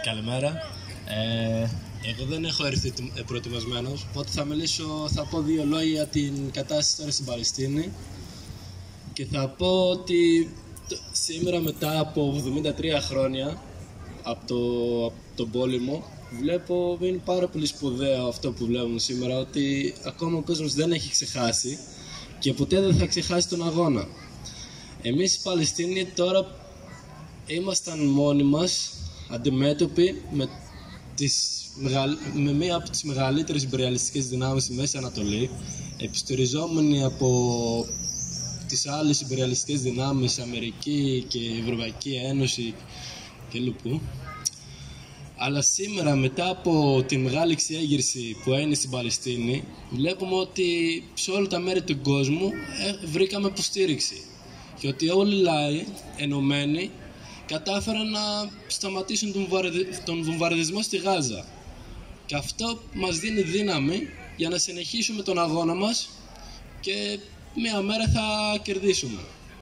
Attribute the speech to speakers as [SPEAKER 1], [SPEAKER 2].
[SPEAKER 1] Καλημέρα. Εγώ δεν έχω έρθει προετοιμασμένος, οπότε θα πω δύο λόγια για την κατάσταση τώρα στην Παλαιστίνη και θα πω ότι σήμερα μετά από 73 χρόνια από τον πόλεμο βλέπω είναι πάρα πολύ σπουδαίο αυτό που βλέπουμε σήμερα, ότι ακόμα ο κόσμος δεν έχει ξεχάσει και ποτέ δεν θα ξεχάσει τον αγώνα. Εμείς οι Παλαιστίνοι τώρα ήμασταν μόνοι μας αντιμέτωποι με μία από τις μεγαλύτερες ιμπεριαλιστικές δυνάμεις στη Μέση Ανατολή, επιστηριζόμενοι από τις άλλες ιμπεριαλιστικές δυνάμεις, Αμερική και Ευρωπαϊκή Ένωση κλπ. Αλλά σήμερα, μετά από τη μεγάλη εξέγερση που έγινε στην Παλαιστίνη, βλέπουμε ότι σε όλα τα μέρη του κόσμου βρήκαμε υποστήριξη και ότι όλοι οι λαοί ενωμένοι κατάφεραν να σταματήσουν τον βομβαρδισμό στη Γάζα. Και αυτό μας δίνει δύναμη για να συνεχίσουμε τον αγώνα μας και μία μέρα θα κερδίσουμε.